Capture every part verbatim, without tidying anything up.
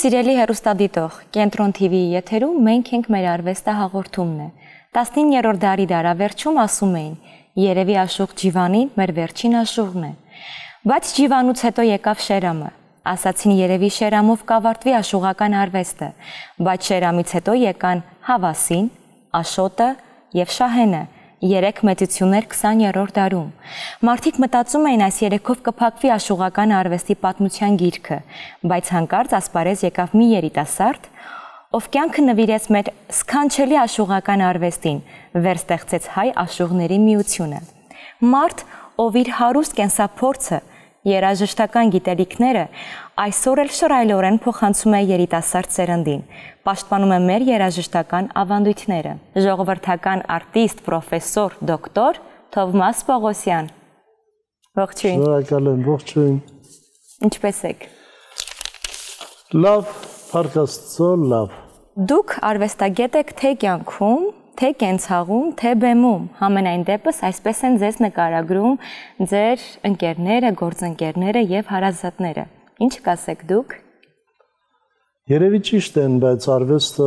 Սիրելի հեռուստադիտող, Կենտրոն T V-ի եթերում մենք ենք մեր արվեստը հաղորդումն է։ տասնիններորդ դարի դարավերջում ասում էին, երևի աշուղ Ջիվանին մեր վերջին աշուղն է։ Բայց Ջիվանուց հետո եկավ Շերամը։ Ասացին երևի Շերամով կավարտվի աշուղական արվեստը, բայց Շերամից հետո եկան Հավասին, Աշոտը եւ Շահենը, երեք մեծություններ քսաներորդ դարում։ Մարդիկ մտածում էին այս երեքով կփակվի աշուղական արվեստի պատմության գիրքը, բայց հանկարծ ասպարեզ եկավ մի երիտասարդ, ով կյանքը նվիրեց մեր սքանչելի աշուղական արվեստին, վերստեղծեց հայ աշուղների միությունը։ Մարդ, ով իր հարուստ կենսափորձը, երաժշտական գիտելիքները այսօր էլ շռայլորեն փոխանցում է երիտասարդ սերնդին, պաշտպանում է մեր երաժշտական ավանդույթները։ Ժողովրդական արտիստ, պրոֆեսոր, դոկտոր Թովմաս Պողոսյան։ Ողջույն։ Շնորհակալ եմ, ողջույն։ Ինչպե՞ս եք։ Լավ, փառք Աստծո, լավ։ Դուք արվեստագետ եք թե կյանքում, թե կենցաղում, թե բեմում, համենայն դեպս այսպես են ձեզ նկարագրում ձեր ընկերները, գործընկերները եւ հարազատները։ Ինչ կասեք դուք։ Երևի ճիշտ են, բայց արվեստը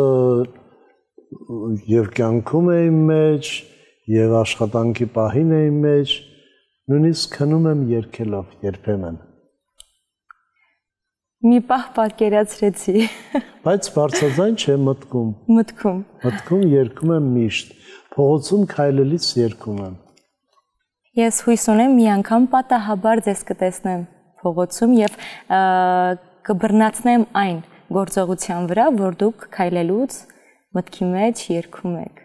եւ կյանքում է իմ մեջ, եւ աշխատանքի պահին է իմ մեջ, նույնիսկ քնում եմ երգելով երբեմն։ Մի պահ պատկերացրեցի։ Բայց բարձրաձայն չեմ մտքում։ Մտքում։ Մտքում երգում եմ միշտ, փողոցում քայլելիս երգում եմ։ Ես հույս ունեմ մի անգամ պատահաբար ձեզ կտեսնեմ փողոցում եւ կբռնացնեմ այն գործողության վրա, որ դուք քայլելուց մտքի մեջ երգում եք։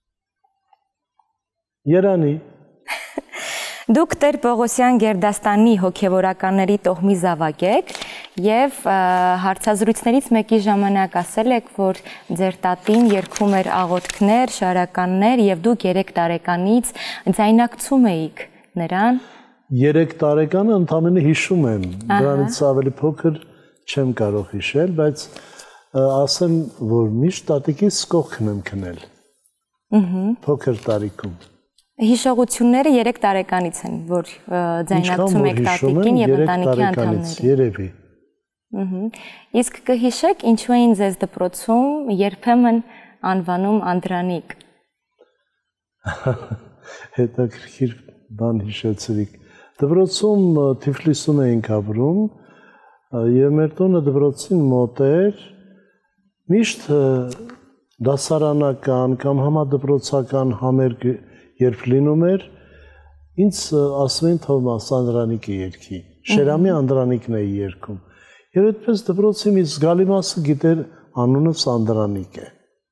Երանի։ Դուք Տեր Պողոսյան Գերդաստանի հոգևորականների տոհմի զավակ եք եւ հարցազրույցներից մեկի ժամանակ ասել եք, որ ձեր տատին երգում էր աղոթքներ, շարականներ եւ դուք երեք տարեկանից ձայնակցում էիք նրան։ Երեք տարեկանը ընդամենը հիշում եմ, դրանից ավելի փոքր չեմ կարող հիշել, բայց ասեմ, որ միշտ տատիկիս կողքն եմ քնել։ Փոքր տարիքում։ Հիշողությունները երեք տարեկանից են, որ ձայնակցում եք տատիկին եւ ընտանիքի անդամներին։ Երևի։ Իսկ կհիշեք ինչու էին ձեզ դպրոցում երբեմն անվանում Անդրանիկ։ Հետաքրքիր բան հիշեցրիք։ Դպրոցում Թիֆլիսում էինք ապրում եւ մեր տունը դպրոցին մոտ էր, միշտ դասարանական կամ համադպրոցական համերգ երբ լինում էր, ինձ ասում էին Թովմաս Անդրանիկի երգի, Շերամի Անդրանիկն էի երգում։ Եվ այդպես դպրոցի մի զգալի մասը գիտեր անունս Անդրանիկ է։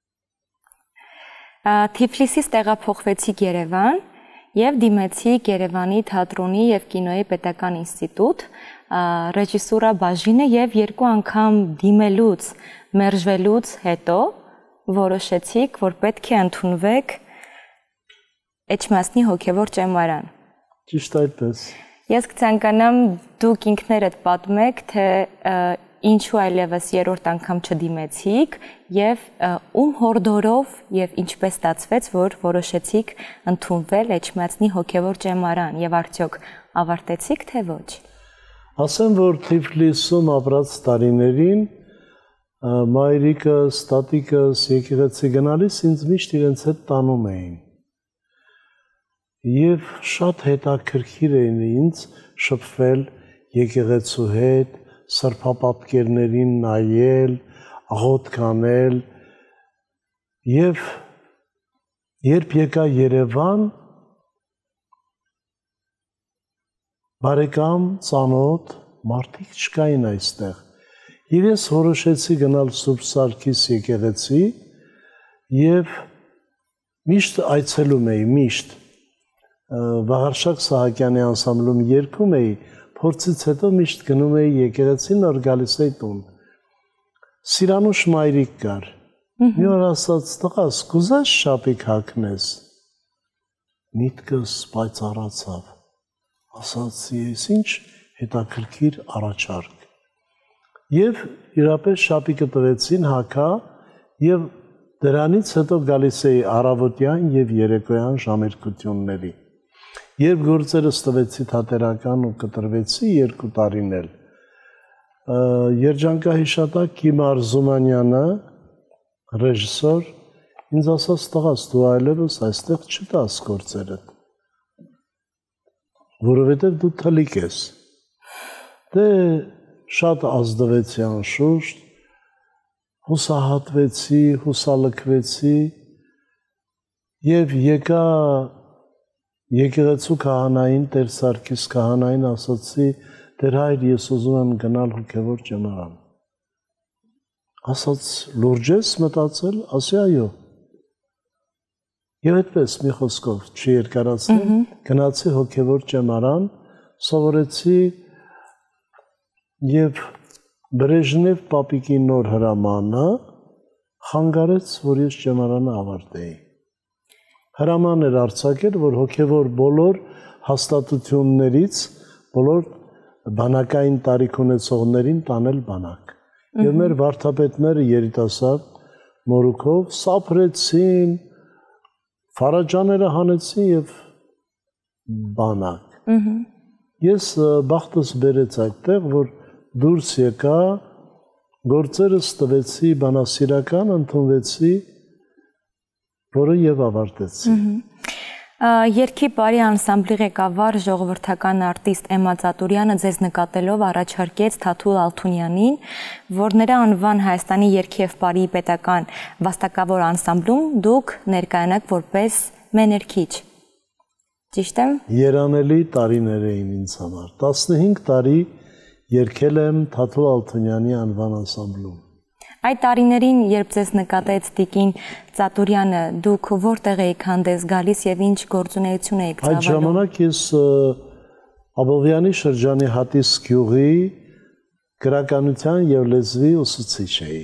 Թիֆլիսից տեղափոխվեցիք Երևան եւ դիմեցիք Երևանի թատրոնի եւ կինոյի պետական ինստիտուտ, ռեժիսուրա բաժինը եւ երկու անգամ դիմելուց, մերժվելուց հետո որոշեցիք, որ պետք է ընդունվեք Էջմասնի հոգևոր ճեմարան։ Ճիշտ այդպես։ Ես կցանկանամ դուք ինքներդ պատմեք, թե ինչու այլևս երրորդ անգամ չդիմեցիք եւ ում հորդորով եւ ինչպես ստացվեց, որ որոշեցիք ընդունվել Էջմասնի հոգևոր ճեմարան եւ արդյոք ավարտեցիք թե ոչ։ Ասեմ, որ Թիֆլիսում ապրած տարիներին մայրիկս, տատիկս եկեղեցի գնալիս ինձ միշտ իրենց հետ տանում էին։ Եվ շատ հետաքրքիր էին ինձ շփվել եկեղեցու հետ, սրբապատկերներին նայել, աղոթք անել եւ երբ եկա Երևան, բարեկամ, ծանոթ մարդիկ չկային այստեղ։ Եվ ես որոշեցի գնալ Սուրբ Սարգիս եկեղեցի եւ միշտ այցելում էի, միշտ Վաղարշակ Սահակյանի անսամբլում երգում էի, փորձից հետո միշտ գնում էի եկեղեցի, նոր գալիս էի տուն։ Սիրանուշ մայրիկ կար։ Մի օր ասաց, տղաս, կուզես շապիկ հագնես։ Միտքս պայծառացավ։ Ասացի, ես ինչ հետաքրքիր առաջարկ։ Եվ իրապես շապիկը տվեցին հագա եւ դրանից հետո գալիս էի առավոտյան եւ երեկոյան ժամերկությունների։ Երբ գործերս տվեցի թատերական ու կտրվեցի երկու տարին էլ, երջանկահիշատակ Կիմ Արզումանյանը, ռեժիսոր, ինձ ասաց տղաս դու այլևս այստեղ չտաս գործերդ, որովհետև դու թլիկ ես։ Դե շատ ազդվեցի անշուշտ, հուսահատվեցի, հուսալքվեցի և եկա եկեղեցու քահանային, Տեր Սարգիս քահանային ասացի, Տեր հայր, ես ուզում եմ գնալ հոգևոր ճեմարան։ Ասաց, լուրջ ես մտածել, ասի այո։ Եվ այդպես մի խոսքով չի երկարացնեմ, գնացի հոգևոր ճեմարան, սովորեցի և Բրեժնև պապիկի նոր հրամանը խանգարեց, որ ես ճեմարանը ավարտեի։ Հրաման էր արձակել, որ հոգևոր բոլոր հաստատություններից, բոլոր բանակային տարիք ունեցողներին տանել բանակ։ Եվ մեր վարդապետները երիտասարդ մորուքով սափրեցին, ֆարաջաները հանեցին և բանակ։ Ես բախտս բերեց այդտեղ, որ դուրս եկա, գործերս տվեցի բանասիրական, ընդունվեցի, որը և ավարտեցի։ Երգի բարի անսամբլի ղեկավար ժողովրդական արտիստ Էմմա Ծատուրյանը ձեզ նկատելով առաջարկեց Թաթուլ Ալթունյանին, որ նրա անվան Հայաստանի երգի և բարի պետական վաստակավոր անսամբլում դուք ներկայանաք որպես մեներքիչ։ Ճիշտ եմ։ Երանելի տարիներ էին ինձ համար։ տասնհինգ տարի երգել եմ Թաթուլ Ալթունյանի անվան անսամբլում։ Այդ տարիներին, երբ ձեզ նկատեց Տիկին Ծատուրյանը, դուք որտեղ էիք հանդես գալիս և ինչ գործունեություն էիք ծավալում։ Այդ ժամանակ ես Աբովյանի շրջանի Հատիս գյուղի գրականության և լեզվի ուսուցիչ էի։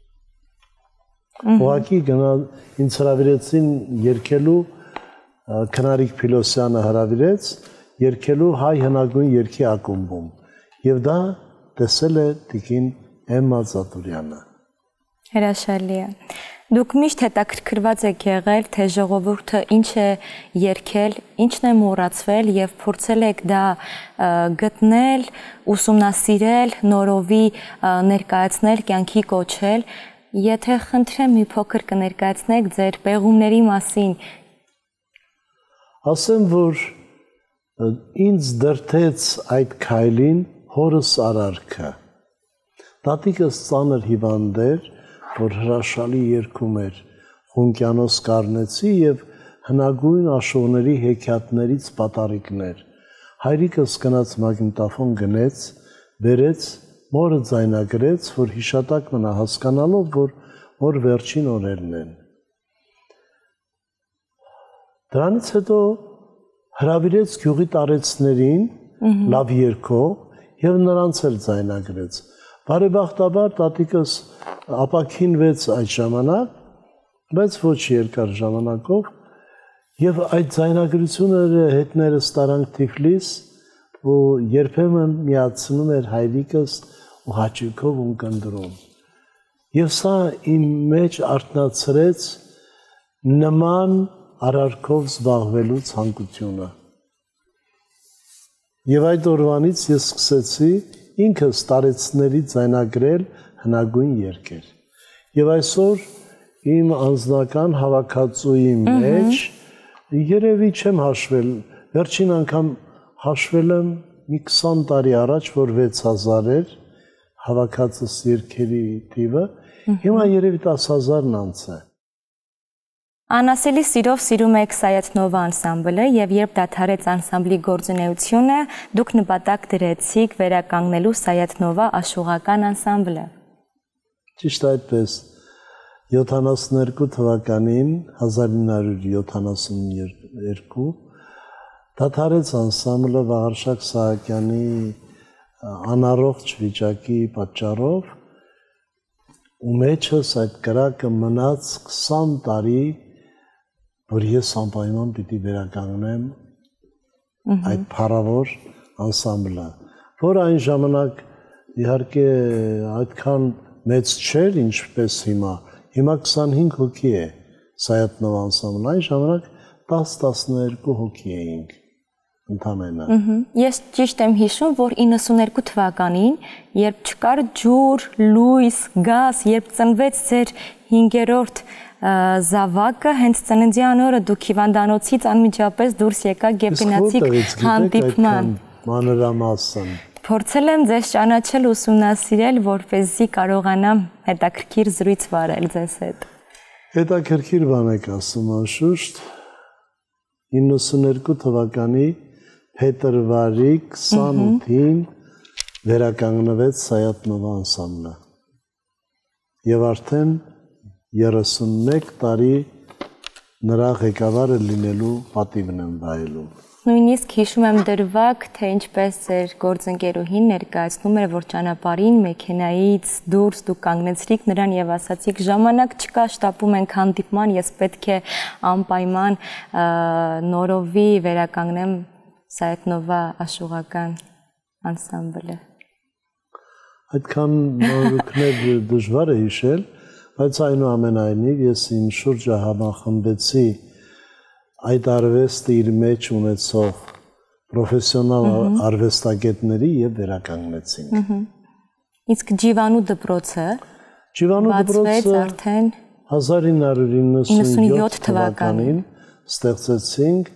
Ուղղակի ինձ հրավիրեցին երգելու, Քնարիկ Փիլոսյանը հրավիրեց երգելու հայ հնագույն երգի ակումբում և դա տեսել է Տիկին Էմմա Ծատուրյանը։ Հրաշալի է։ Դուք միշտ հետաքրքրված եք եղել, թե ժողովուրդը ինչ է երգել, ինչն է մոռացվել և փորձել եք դա գտնել, ուսումնասիրել, նորովի ներկայացնել, կյանքի կոչել։ Եթե խնդրեմ մի փոքր կներկայացնեք ձեր պեղումների մասին։ Ասեմ, որ ինձ դրդեց այդ քայլին հորս արարքը։ Տատիկս ծանր հիվանդ էր, որ հրաշալի երգում էր Խունկյանոս Կառնեցի և հնագույն աշողների հեքիաթներից պատառիկներ։ Հայրիկս գնաց մագնիտոֆոն գնեց, բերեց, մորը ձայնագրեց, որ հիշատակ մնա հասկանալով, որ մոր վերջին օրերն են։ Դրանից հետո հրավիրեց գյուղի տարեցներին, լավ երգող, և նրանց էլ ձայնագրեց։ Բարեբախտաբար տատիկս ապաքինվեց այդ ժամանակ, բայց ոչ երկար ժամանակով, և այդ ձայնագրությունները հետներս տարանք Թիֆլիս, ու երբեմն միացնում էր հայրիկս ու հաճույքով ունկնդրում։ Եվ սա իմ մեջ արթնացրեց նման արարքով զբաղվելու ցանկությունը։ Եվ այդ օրվանից ես սկսեցի ինքս տարեցների ձայնագրել հնագույն երգեր։ Եվ այսօր իմ անձնական հավաքածուի մեջ երևի չեմ հաշվել, վերջին անգամ հաշվել եմ մի քսան տարի առաջ, որ վեց հազար էր հավաքածուս երգերի թիվը, հիմա երևի տասը հազարն անց է։ Անասելի սիրով սիրում եք Սայաթ-Նովա անսամբլը և երբ դադարեց անսամբլի գործունեությունը, դուք նպատակ դրեցիք վերականգնելու Սայաթ-Նովա աշուղական անսամբլը։ Ճիշտ այդպես, յոթանասուններկու թվականին, հազար ինը հարյուր յոթանասուններկու, դադարեց անսամբլը Վաղարշակ Սահակյանի անառողջ վիճակի պատճառով, ու մեջս այդ կրակը մնաց քսան տարի, որ ես անպայման պիտի վերականգնեմ այդ փառավոր անսամբլը, որ այն ժամանակ իհարկե այդքան մեծ չէր, ինչպես հիմա, հիմա քսանհինգ հոգի է Սայաթ-Նովա անսամբլը, այն ժամանակ տասը տասներկու հոգի էինք։ ընդամենը։ Ես ճիշտ եմ հիշում, որ իննսուններկու թվականին, երբ չկար ջուր, լույս, գազ, երբ ծնվեց ձեր հինգերորդ զավակը, հենց ծննդյան օրը դուք հիվանդանոցից անմիջապես դուրս եկաք եւ գնացիք հանդիպման։ Մանրամասն։ Փորձել եմ ձեզ ճանաչել, ուսումնասիրել, որպեսզի կարողանամ հետաքրքիր զրույց վարել ձեզ հետ։ Հետաքրքիր բան եք ասում, անշուշտ, իննսուններկու թվականի փետրվարի քսանութին վերականգնվեց Սայաթ-Նովա անսամբլը եւ արդեն երեսունմեկ տարի նրա ղեկավարը լինելու պատիվն եմ վայելում։ Նույնիսկ հիշում եմ դրվագ, թե ինչպես ձեր գործընկերուհին ներկայացնում էր, որ ճանապարհին մեքենայից դուրս դուք կանգնեցրիք նրան եւ ասացիք ժամանակ չկա, շտապում ենք հանդիպման, ես պետք է անպայման նորովի վերականգնեմ Սայաթ-Նովա աշուղական անսամբլը։ Այդքան նորություններ դժվար է հիշել, բայց այնուամենայնիվ ես իմ շուրջը համախմբեցի այդ արվեստը իր մեջ ունեցող պրոֆեսիոնալ արվեստագետների եւ վերականգնեցինք։ Իսկ Ջիվանու դպրոցը Ջիվանու դպրոցը արդեն հազար ինը հարյուր իննսունյոթ թվականին ստեղծեցինք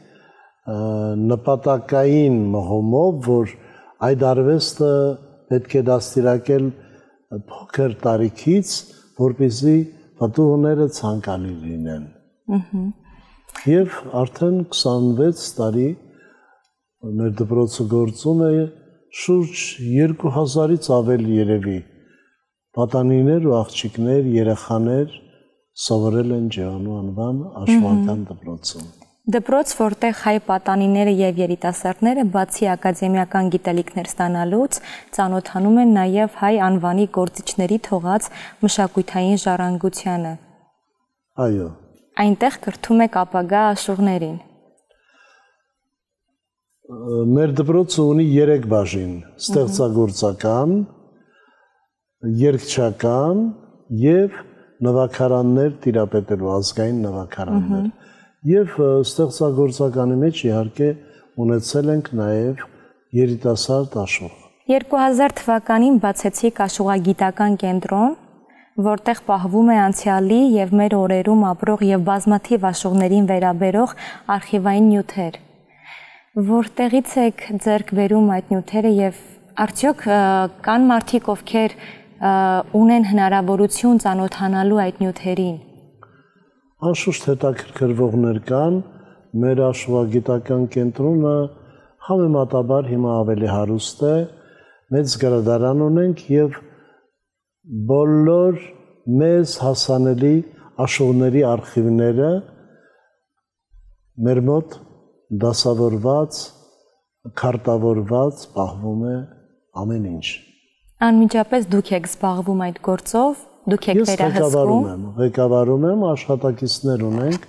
նպատակային մղումով, որ այդ արվեստը պետք է դաստիարակել փոքր տարիքից, որպեսզի պատուհները ցանկալի լինեն։ Եվ արդեն քսանվեց տարի մեր դպրոցը գործում է, շուրջ երկու հազարից ավել երևի պատանիներ ու աղջիկներ, երեխաներ սովորել են Ջիվանու անվան աշուղական դպրոցում։ Դպրոց, որտեղ հայ պատանիները եւ երիտասարդները բացի ակադեմիական գիտելիքներ ստանալուց ծանոթանում են նաեւ հայ անվանի գործիչների թողած մշակութային ժառանգությանը։ Այո։ Այնտեղ կրթում եք ապագա աշուղներին։ Մեր դպրոցը ունի երեք բաժին՝ ստեղծագործական, երգչական եւ նվագարաններ տիրապետելու ազգային նվագարաններ։ Եվ ստեղծագործականի մեջ իհարկե ունեցել ենք նաև երիտասարդ աշուղ։ երկու հազար թվականին բացեցիք աշուղագիտական կենտրոն, որտեղ պահվում է անցյալի եւ մեր օրերում ապրող եւ բազմաթիվ աշուղներին վերաբերող արխիվային նյութեր։ Որտեղից եք ձեռք բերում այդ նյութերը եւ արդյոք կան մարդիկ, ովքեր ունեն հնարավորություն ծանոթանալու այդ նյութերին։ Անշուշտ հետաքրքրվողներ կան, մեր աշուղագիտական կենտրոնը համեմատաբար հիմա ավելի հարուստ է, մեծ գրադարան ունենք եւ բոլոր մեզ հասանելի աշուղների արխիվները մեր մոտ դասավորված, քարտավորված պահվում է ամեն ինչ։ Անմիջապես դուք եք զբաղվում այդ գործով։ Դուք եք վերահսկում։ Ես ղեկավարում եմ, աշխատակիցներ ունենք,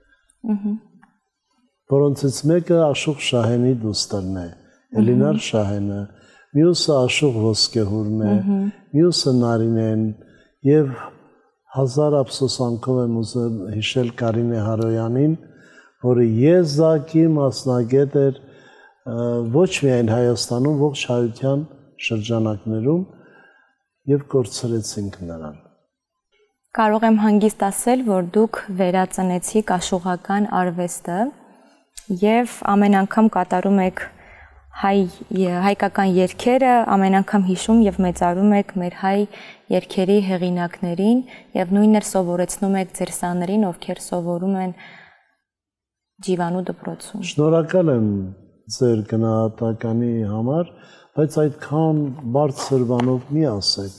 որոնցից մեկը Աշուղ Շահենի դուստրն է, Էլինար Շահենը, մյուսը Աշուղ Ոսկեհուրն է, մյուսը Նարինեն եւ հազար ափսոսանքով եմ ուզում հիշել Կարինե Հարոյանին, որը եզակի մասնագետ էր ոչ միայն Հայաստանում, ողջ հայության շրջանակներում եւ կորցրեցինք նրան։ Կարող եմ հանգիստ ասել, որ դուք վերածնեցիք աշուղական արվեստը եւ ամեն անգամ կատարում եք հայ հայկական երգերը, ամեն անգամ հիշում եւ մեծարում եք մեր հայ երգերի հեղինակներին եւ նույնն էլ սովորեցնում եք ձեր սաներին, ովքեր սովորում են Ջիվանու դպրոցում։ Շնորհակալ եմ ձեր գնահատականի համար, բայց այդքան բարձր բանով մի ասեք։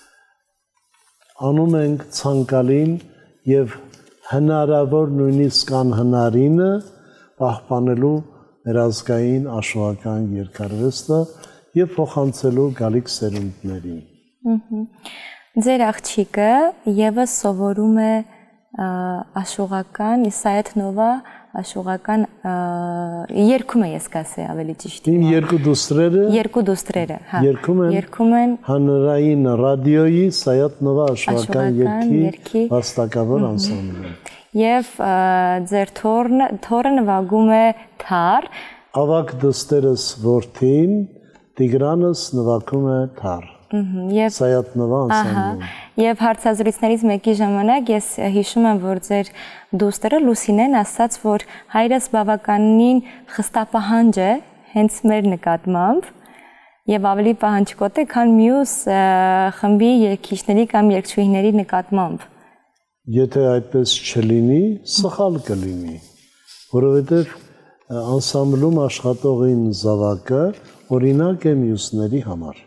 Անում ենք ցանկալին եւ հնարավոր նույնիսկ անհնարինը պահպանելու մեր ազգային աշուղական երկարվեստը եւ փոխանցելու գալիք սերունդներին։ Ձեր աղջիկը եւս սովորում է աշուղական Սայաթ-Նովա աշուղական երգում է, ես կասեի ավելի ճիշտ։ Իմ երկու դուստրերը երկու դուստրերը, հա, երգում են հանրային ռադիոյի Սայաթ-Նովա աշուղական երգի վաստակավոր անսամբլը։ Եվ ձեր թորը նվագում է թար, ավակ դստերս որդին Տիգրանս նվագում է թար։ Եվ Սայատնվա անսամբլում։ Եվ հարցազրույցներից մեկի ժամանակ ես հիշում եմ, որ ձեր դուստրը Լուսինեն ասաց, որ հայրս բավականին խստապահանջ է հենց մեր նկատմամբ եւ ավելի պահանջկոտ է, քան մյուս խմբի երգիչների կամ երգչուհիների նկատմամբ։ Եթե այդպես չլինի, սխալ կլինի, որովհետեւ անսամբլում աշխատողին զավակը օրինակ է մյուսների համար։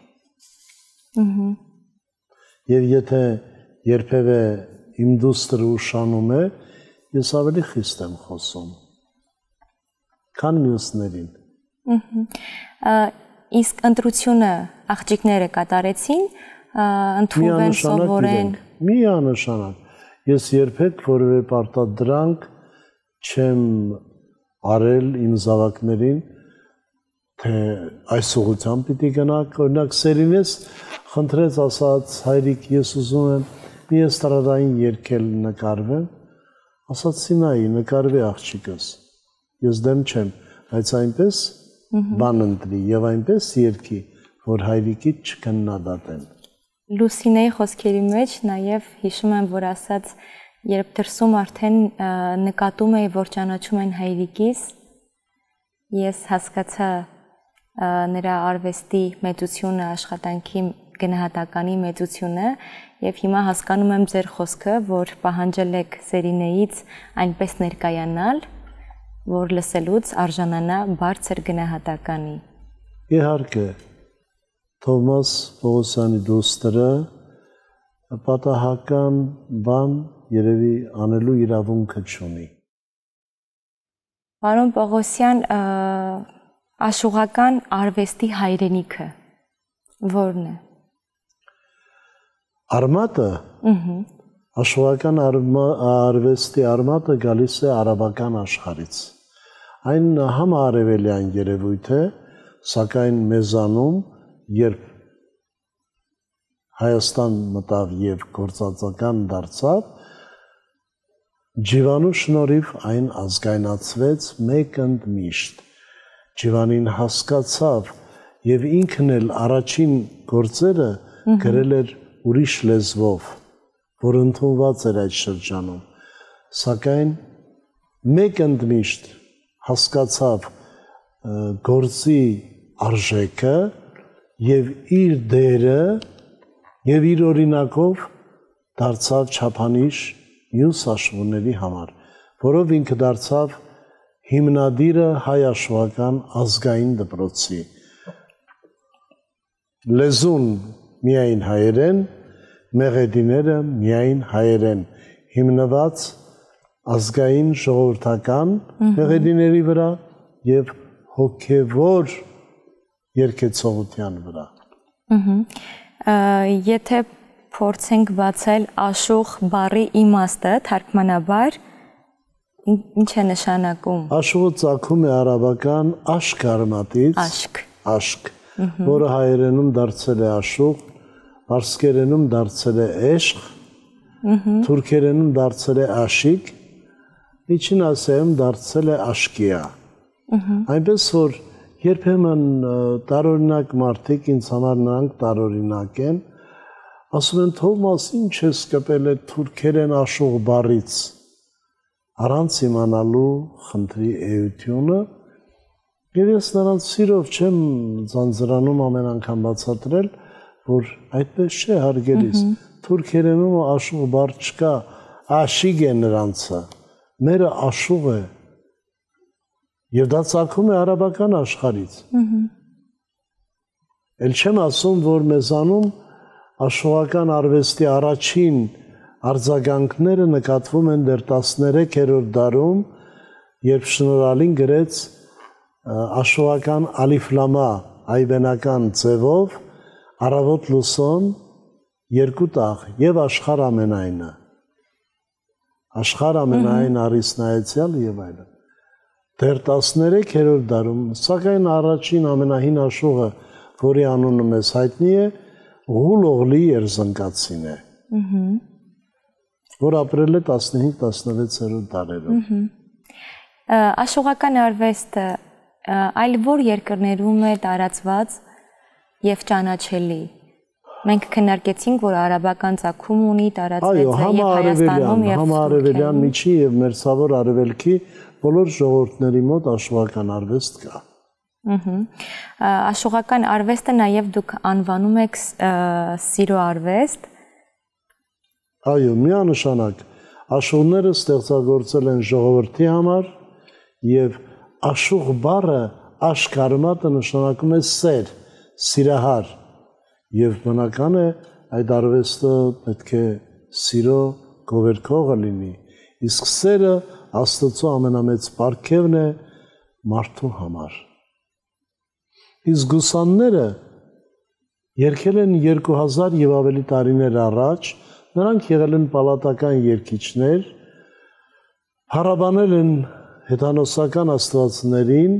Եվ եթե երբևէ իմ դուստրը ուշանում է, ես ավելի խիստ եմ խոսում, քան մյուսներին։ Իսկ ընտրությունը աղջիկները կատարեցին, ընդունվեն, սովորեն։ Միանշանակ։ Ես երբեք որևէ պարտադրանք չեմ արել իմ զավակներին, թե այս ուղղությամբ պիտի գնաք, օրինակ Սերինես խնդրեց, ասաց հայրիկ, ես ուզում եմ մի էստրադային երգել նկարվեմ, ասացի նայի, նկարվի աղջիկս, ես դեմ չեմ, բայց այնպես բան ընտրի եւ այնպես երգի, որ հայրիկից չքննադատեն։ Լուսինեի խոսքերի մեջ նաեւ հիշում եմ, որ ասաց, երբ դրսում արդեն նկատում էի, որ ճանաչում են հայրիկիս, ես հասկացա նրա արվեստի մեծությունը, աշխատանքի գնահատականի մեծությունը եւ հիմա հասկանում եմ ձեր խոսքը, որ պահանջել եք Սերինեից այնպես ներկայանալ, որ լսելուց արժանանա բարձր գնահատականի։ Իհարկե, Թովմաս Պողոսյանի դուստրը պատահական բան երևի անելու իրավունքը չունի։ Պարոն Պողոսյան, աշուղական արվեստի հայրենիքը ո՞րն է։ Արմատը, աշուղական արվեստի արմատը գալիս է արաբական աշխարհից։ Այն համաարևելյան երևույթ է, սակայն մեզանում, երբ Հայաստան մտավ եւ գործածական դարձավ, Ջիվանու շնորհիվ այն ազգայնացվեց մեկ ընդմիշտ։ Ջիվանին հասկացավ եւ ինքն էլ առաջին գործերը գրել էր ուրիշ լեզվով, որ ընդունված էր այդ շրջանում, սակայն մեկ ընդմիշտ հասկացավ գործի արժեքը եւ իր դերը եւ իր օրինակով դարձավ չափանիշ մյուս աշխարհների համար, որով ինքը դարձավ հիմնադիրը հայ աշուղական ազգային դպրոցի։ Լեզուն միայն հայերեն, մեղեդիները միայն հայերեն, հիմնված ազգային ժողովրդական մեղեդիների վրա եւ հոգեվոր երգեցողության վրա։ Եթե փորձենք բացել աշուղ բառի իմաստը թարգմանաբար, ինչ է նշանակում։ Աշուղը ծագում է արաբական աշկ արմատից, աշկ, աշկ, որը հայերենում դարձել է աշուղ, պարսկերենում դարձել է էշղ, թուրքերենում դարձել է աշիկ, միջին ասիայում դարձել է աշկիա։ Այնպես որ երբեմն տարօրինակ մարդիկ, ինձ համար նրանք տարօրինակ են, ասում են Թովմաս, ինչ ես կպել է թուրքերեն աշուղ բառից, առանց իմանալու խնդրի էությունը, եւ ես նրանց սիրով չեմ ձանձրանում ամեն անգամ բացատրել, որ այդպես չէ հարգելիս, թուրքերենում աշուղ բառ չկա, աշիգ է նրանցը, մերը աշուղ է, եւ դա ծագում է արաբական աշխարհից։ Էլ չեմ ասում, որ մեզանում աշուղական արվեստի առաջին արձագանքները նկատվում են դեռ տասներեքերորդ դարում, երբ Շնորհալին գրեց աշուղական ալիֆլամա այբենական ձևով առավոտ լուսոն երկու տաղ եւ աշխարհ ամենայնը, աշխարհ ամենայն առիսնայեցյալ եւ այլն։ Դեռ տասներեքերորդ դարում, սակայն առաջին ամենահին աշուղը, որի անունը մեզ հայտնի է, Ղուլօղլի երզնկացին է, որ ապրել է տասնհինգ տասնվեցերորդ դարերում։ Աշուղական արվեստը այլ որ երկրներում է տարածված եւ ճանաչելի։ Մենք քննարկեցինք, որ արաբական ծագում ունի, տարածվեց եւ Հայաստանում եւ համարևելյան միջի եւ մերձավոր արևելքի բոլոր ժողովուրդների մոտ աշխուղական արվեստ կա։ Աշխուղական արվեստը նաեւ դուք անվանում եք սիրո արվեստ։ Այո, միանշանակ աշխուղները ստեղծագործել են ժողովրդի համար եւ աշխուղ բառը աշկարմատը նշանակում է սեր, սիրահար եւ բնական է այդ արվեստը պետք է սիրո գովերքողը լինի, իսկ սերը Աստծո ամենամեծ պարգևն է մարդու համար։ Իսկ գուսանները երգել են երկու հազար եւ ավելի տարիներ առաջ, նրանք եղել են պալատական երգիչներ, փառաբանել են հեթանոսական աստվածներին,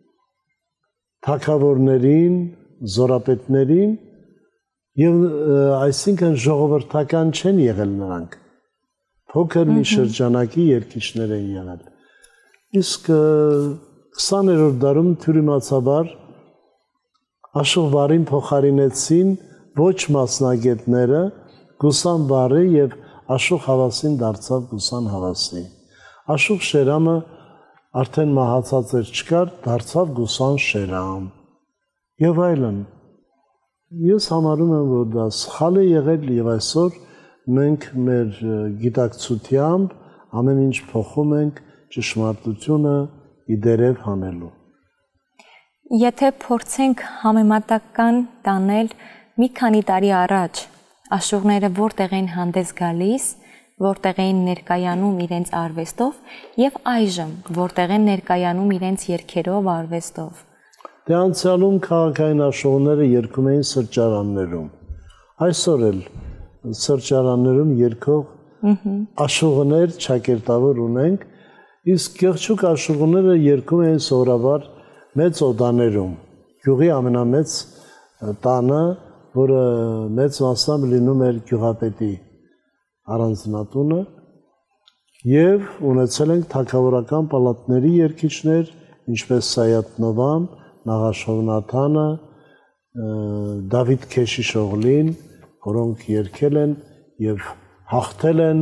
թագավորներին, զորապետներին եւ այսինքն ժողովրդական չեն եղել նրանք, փոքր մի շրջանակի երգիչներ են եղել։ Իսկ քսաներորդ դարում թյուրիմացաբար աշխուղ բառին փոխարինեցին ոչ մասնագետները գուսան բառը եւ աշխուղ հավասին դարձավ գուսան հավասի։ Աշխուղ շերամը արդեն մահացած էր չկար, դարձավ գուսան շերամ եւ այլն։ Ես համարում եմ, որ դա սխալ է եղել եւ այսօր մենք մեր գիտակցությամբ ամեն ինչ փոխում ենք ճշմարտությունը իդերև հանելու։ Եթե փորձենք համեմատական տանել մի քանի տարի առաջ, աշխուղները որտեղ են հանդես գալիս, որտեղ են ներկայանում իրենց արվեստով եւ այժմ որտեղ են ներկայանում իրենց երգերով, արվեստով։ Դե անցյալում քաղաքային աշխուղները երգում էին սրճարաններում։ Այսօր էլ սրճարաններում երգող աշխուղներ ճակերտավոր ունենք, իսկ գեղեցիկ աշխուղները երգում էին սովորաբար մեծ օդաներում։ Գյուղի ամենամեծ տանը, որը մեծ մասամբ լինում էր գյուղապետի առանձնատունը, եւ ունեցել ենք թագավորական պալատների երգիչներ, ինչպես Սայաթ-Նովան, Նաղաշով Նաթանը, Դավիթ Քեշիշօղլին, որոնք երգել են եւ հաղթել են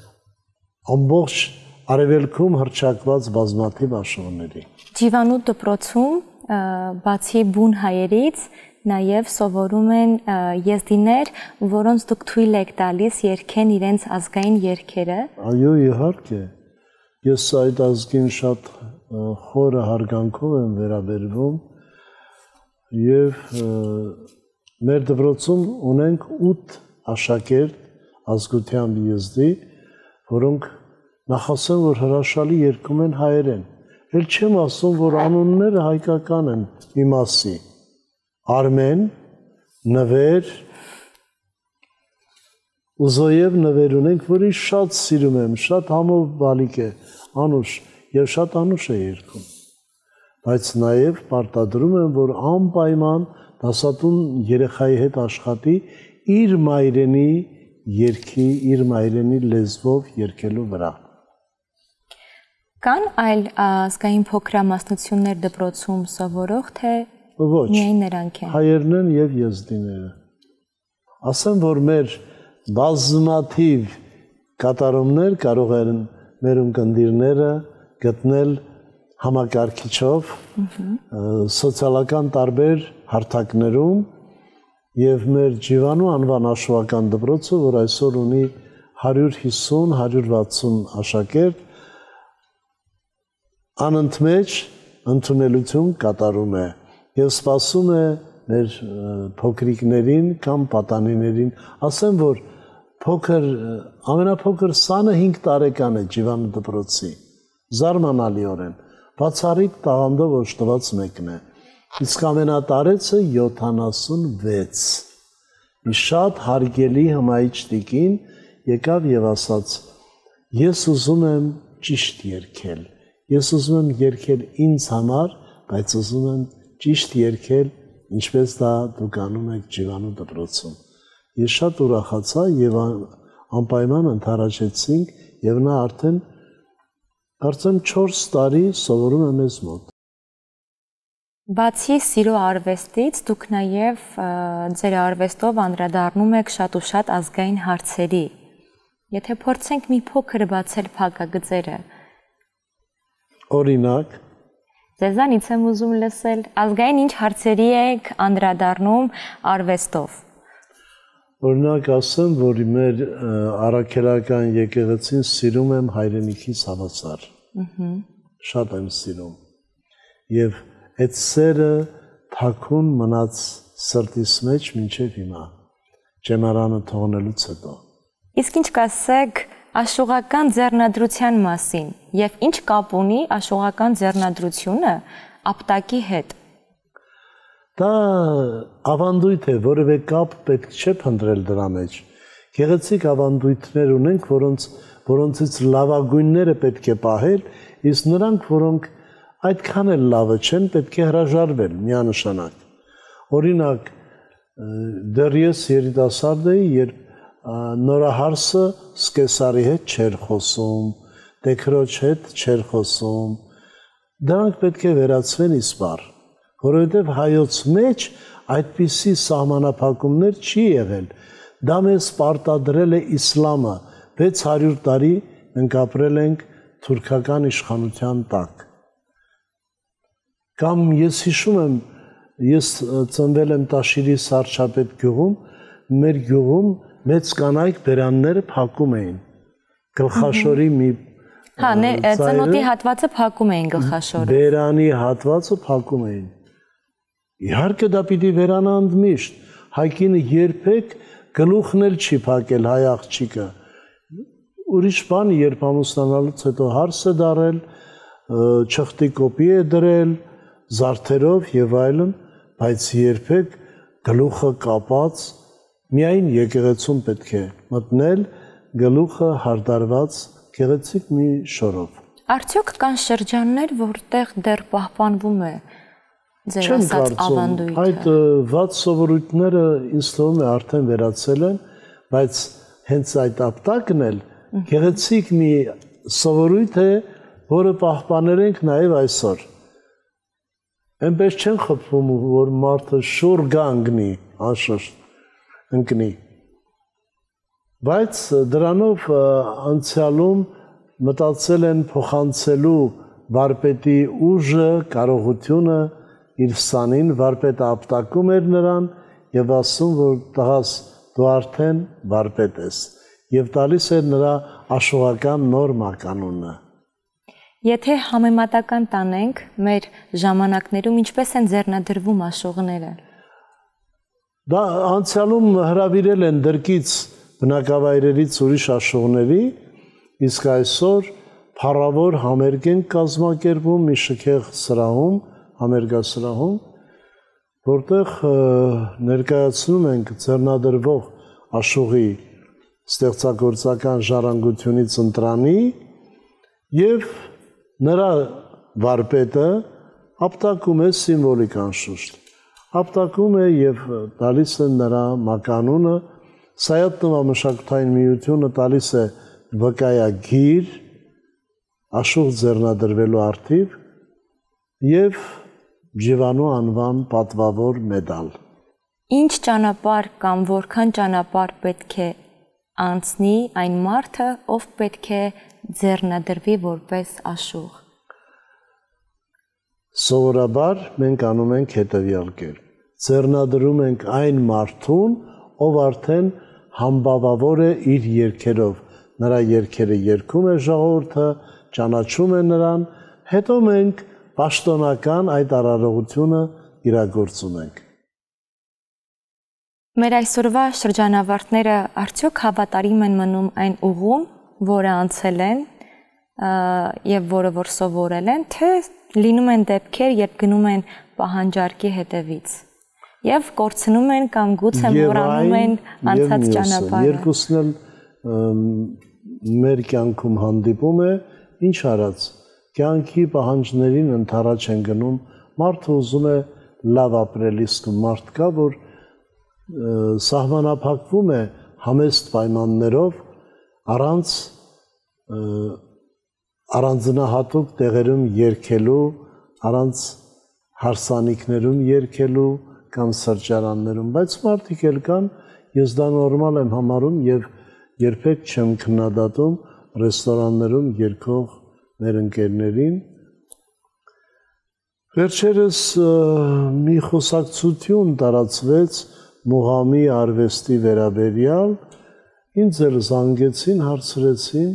ամբողջ արևելքում հռչակված բազմաթիվ աշխուղների։ Ջիվանու դպրոցում բացի բուն հայերից նաև սովորում են եզդիներ, որոնց դուք թույլ եք տալիս երգեն իրենց ազգային երգերը։ Այո, իհարկե։ Ես այդ ազգին շատ խորը հարգանքով եմ վերաբերվում եւ մեր դպրոցում ունենք ութ աշակերտ ազգությամբ եզդի, որոնք նախասեն, որ հրաշալի երգում են հայերեն։ Էլ չեմ ասում, որ անունները հայկական են իմասի։ Արմեն, Նվեր, Ուզոև Նվեր ունենք, որի շատ սիրում եմ, շատ համով բալիկ է, անուշ, եւ շատ անուշ է երգում։ Բայց նաեւ պարտադրում եմ, որ անպայման դասատուն երեխայի հետ աշխատի իր մայրենի երգի, իր մայրենի լեզվով երգելու վրա։ Կան այլ ազգային փոքրամասնություններ դպրոցում սովորող, թե միայն նրանք են։ Հայերն են եւ եզդիները։ Ասեմ, որ մեր բազմաթիվ կատարումներ կարող են մեր ունկնդիրները գտնել համակարգիչով սոցիալական տարբեր հարթակներում եւ մեր Ջիվանու անվան աշխուղական դպրոցը, որ այսօր ունի հարյուր հիսուն հարյուր վաթսուն աշակերտ, անընդմեջ ընդունելություն կատարում է եւ սպասում է մեր փոքրիկներին կամ պատանիներին, ասեմ, որ փոքր ամենափոքր սանը հինգ տարեկան է Ջիվանու դպրոցի, զարմանալիորեն, բացառիկ տաղանդով օժտված մեկն է, իսկ ամենատարեցը յոթանասունվեց։ Մի շատ հարգելի հմայիչ տիկին եկավ եւ ասաց. ես ուզում եմ ճիշտ երգել, ես ուզում եմ երգել ինձ համար, բայց ուզում եմ ճիշտ երգել, ինչպես դա դուք անում եք Ջիվանու դպրոցում։ Ես շատ ուրախացա եւ անպայման ընդառաջեցինք եւ նա արդեն արդեն չորս տարի սովորում է մեզ մոտ։ Բացի սիրո արվեստից, դուք նաև ձեր արվեստով անդրադառնում եք շատ ու շատ ազգային հարցերի։ Եթե փորձենք մի փոքր բացել փակագծերը։ Օրինակ, ձեզանից եմ ուզում լսել, ազգային ինչ հարցերի եք անդրադառնում արվեստով։ Օրինակ ասեմ, որ մեր առաքելական եկեղեցին սիրում եմ հայրենիքից հավասար։ Շատ եմ սիրում։ Եվ այդ սերը թաքուն մնաց սրտիս մեջ մինչև հիմա, ճեմարանը թողնելուց հետո։ Իսկ ինչ կասեք աշուղական ձեռնադրության մասին եւ ինչ կապ ունի աշուղական ձեռնադրությունը ապտակի հետ։ Դա ավանդույթ է, որևէ կապ պետք չէ փնտրել դրա մեջ։ Գեղեցիկ ավանդույթներ ունենք, որոնց որոնցից լավագույնները պետք է պահել, իսկ նրանք, որոնք այդքան էլ լավը չեն, պետք է հրաժարվել միանշանակ։ Օրինակ, դեռ ես երիտասարդ էի, երբ նորահարսը սկեսարի հետ չէր խոսում, տեքրոջ հետ չէր խոսում, դրանք պետք է վերացվեն իսպար, որովհետև հայոց մեջ այդպիսի սահմանափակումներ չի եղել, դա մեզ պարտադրել է իսլամը, վեց հարյուր տարի մենք ապրել ենք թուրքական իշխանության տակ։ Կամ ես հիշում եմ, ես ծնվել եմ Տաշիրի Սարչապետ գյուղում, մեր գյուղում մեծ կանայք բերանները փակում էին, գլխաշորի մի Հա, ծնոտի հատվածը փակում էին գլխաշորը։ Բերանի հատվածը փակում էին։ Իհարկե դա պիտի վերանա ընդմիշտ, հայկինը երբեք գլուխն էլ չի փակել հայ աղջիկը։ Ուրիշ բան, երբ ամուսնանալուց հետո հարս է դարել, չխտի կոպի է դրել, զարդերով եւ այլն, բայց երբեք գլուխը կապած, միայն եկեղեցում պետք է մտնել գլուխը հարդարված գեղեցիկ մի շորով։ Արդյոք կան շրջաններ, որտեղ դեռ պահպանվում է ձեր ասած ավանդույթը։ Այդ վատ սովորույթները ինձ թվում է արդեն վերացել են, բայց հենց այդ ապտակն էլ գեղեցիկ մի սովորույթ է, որը պահպանել ենք նաև այսօր։ Այնպես չեն խփվում, որ մարդը շուռ գանգնի, անշուշտ ընկնի։ Բայց դրանով անցյալում մտածել են փոխանցելու վարպետի ուժը, կարողությունը իր սանին, վարպետը ապտակում էր նրան եւ ասում, որ տղաս դու արդեն վարպետ ես եւ տալիս էր նրա աշուղական նոր մականունը։ Եթե համեմատական տանենք, մեր ժամանակներում ինչպես են ձեռնադրվում աշուղները։ Դա անցյալում հրավիրել են դրկից բնակավայրերից ուրիշ աշուղների, իսկ այսօր փառավոր համերգ են կազմակերպում մի շքեղ սրահում, համերգասրահում, որտեղ ներկայացնում ենք ձեռնադրվող աշուղի ստեղծագործական ժառանգությունից ընտրանի եւ նրա վարպետը ապտակում է սիմվոլիկ անշուշտ, ապտակում է եւ տալիս է նրա մականունը, Սայաթ մշակութային միությունը տալիս է վկայագիր աշուղ ձեռնադրվելու արդիվ եւ Ջիվանու անվան պատվավոր մեդալ։ Ինչ ճանապարհ կամ որքան ճանապարհ պետք է անցնի այն մարդը, ով պետք է ձեռնադրվի որպես աշուղ։ Սովորաբար մենք անում ենք հետևյալ կերպ. ձեռնադրում ենք այն մարդուն, ով արդեն համբավավոր է իր երգերով, նրա երգերը երգում է ժողովուրդը, ճանաչում է նրան, հետո մենք պաշտոնական այդ արարողությունը իրագործում ենք։ Մեր այսօրվա շրջանավարտները արդյոք հավատարիմ են մնում այն ուղուն, որը անցել են եւ որը որ սովորել են, թե լինում են դեպքեր, երբ գնում են պահանջարկի հետևից եւ կորցնում են կամ գուցե մոռանում են անցած ճանապարհը։ Երկուսն էլ մեր կյանքում հանդիպում է, ինչ արած, կյանքի պահանջներին ընդառաջ են գնում, մարդը ուզում է լավ ապրել, իսկ մարդ կա, որ սահմանափակվում է համեստ պայմաններով առանց առանձնահատուկ տեղերում երգելու, առանց հարսանիքներում երգելու կամ սրճարաններում, բայց մարդիկ էլ կան, ես դա նորմալ եմ համարում եւ երբեք չեմ քննադատում ռեստորաններում երգող մեր ընկերներին։ Վերջերս մի խոսակցություն տարածվեց Մուղամի արվեստի վերաբերյալ, ինձ էլ զանգեցին, հարցրեցին։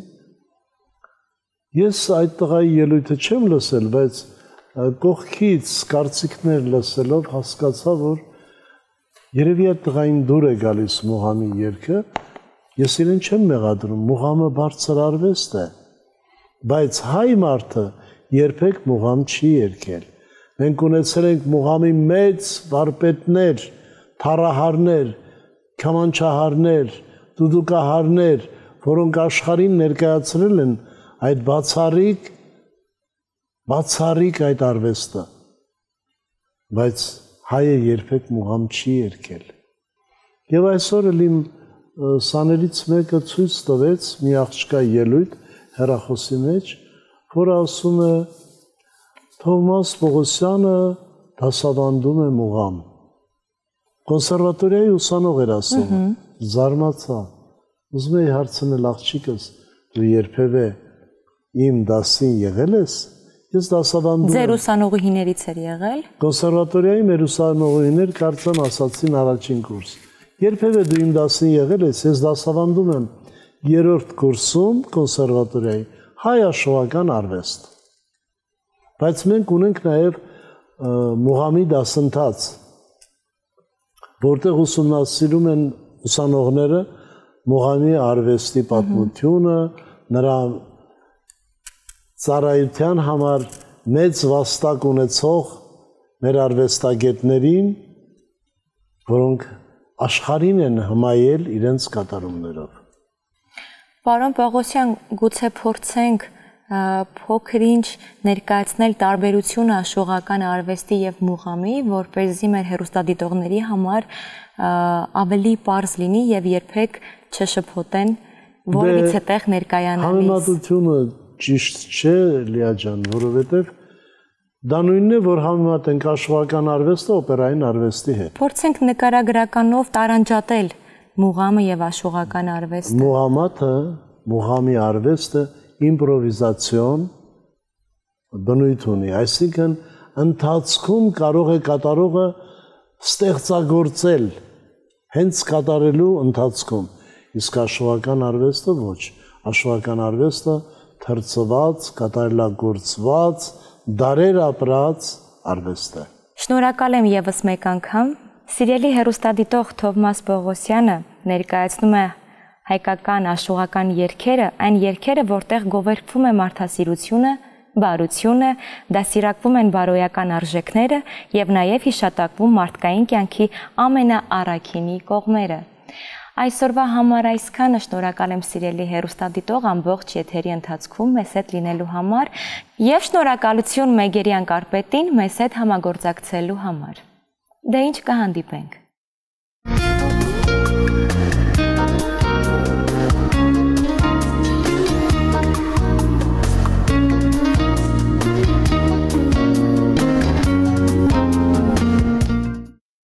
Ես այդ տղայի ելույթը չեմ լսել, բայց կողքից կարծիքներ լսելով հասկացա, որ երևի այդ տղային դուր է գալիս Մուղամի երգը, ես իրեն չեմ մեղադրում, Մուղամը բարձր արվեստ է, բայց հայ մարդը երբեք Մուղամ չի երգել։ Մենք ունեցել ենք Մուղամի մեծ վարպետներ, թառահարներ, քամանչահարներ, դուդուկահարներ, որոնք աշխարհին ներկայացրել են այդ բացառիկ բացառիկ այդ արվեստը, բայց հայը երբեք Մուղամ չի երգել։ Եվ այսօր էլ իմ սաներից մեկը ցույց տվեց մի աղջկա ելույթ հեռախոսի մեջ, որը ասում է Թովմաս Պողոսյանը դասավանդում է Մուղամ։ Կոնսերվատորիայի ուսանող էր ասում, զարմացա։ Ուզում էի հարցնել աղջիկս, դու երբևէ իմ դասին եղել ես։ Ես դասավանդում եմ։ Ձեր ուսանողուհիներից էր եղել։ Կոնսերվատորիայի մեր ուսանողուհիներ կարծեմ ասացին առաջին կուրս։ Երբևէ դու իմ դասին եղել ես, ես դասավանդում եմ երրորդ կուրսում կոնսերվատորիայի հայ աշխուհական արվեստ։ Բայց մենք ունենք նաև Մուղամի դասընթաց, որտեղ ուսումնասիրում են ուսանողները Մուղամի արվեստի պատմությունը, նրա ծառայության համար մեծ վաստակ ունեցող մեր արվեստագետներին, որոնք աշխարհին են հմայել իրենց կատարումներով։ Պարոն Պողոսյան, գուցե փորձենք փոքր-ինչ ներկայացնել տարբերությունը աշխուղական արվեստի եւ Մուղամի, որպեսզի մեր հեռուստադիտողների համար ավելի պարզ լինի եւ երբեք չշփոթեն որևիցե տեղ ներկայանալիս։ Համեմատությունը ճիշտ չէ, Լիա ջան, որովհետեւ դա նույնն է, որ համեմատենք աշխուղական արվեստը օպերային արվեստի հետ։ Փորձենք նկարագրականով տարանջատել Մուղամը եւ աշխուղական արվեստը։ Մուղամաթը, Մուղամի արվեստը իմպրովիզացիոն բնույթ ունի, այսինքն ընթացքում կարող է կատարողը ստեղծագործել հենց կատարելու ընթացքում, իսկ աշխուհական արվեստը ոչ, աշխուհական արվեստը թրծված, կատարելագործված, դարեր ապրած արվեստ է։ Շնորհակալ եմ եւս մեկ անգամ։ Սիրելի հեռուստադիտող Թովմաս Պողոսյանը ներկայացնում է հայկական աշխուղական երգերը, այն երգերը, որտեղ գովերգվում է մարդասիրությունը, բարությունը, դասիրակվում են բարոյական արժեքները եւ նաեւ հիշատակվում մարդկային կյանքի ամենաառաքինի կողմերը։ Այսօրվա համար այսքանը, շնորհակալ եմ սիրելի հեռուստադիտող ամբողջ եթերի ընթացքում մեզ հետ լինելու համար եւ շնորհակալություն Մեգերյան կարպետին մեզ հետ համագործակցելու համար։ Դե ինչ կհանդիպենք։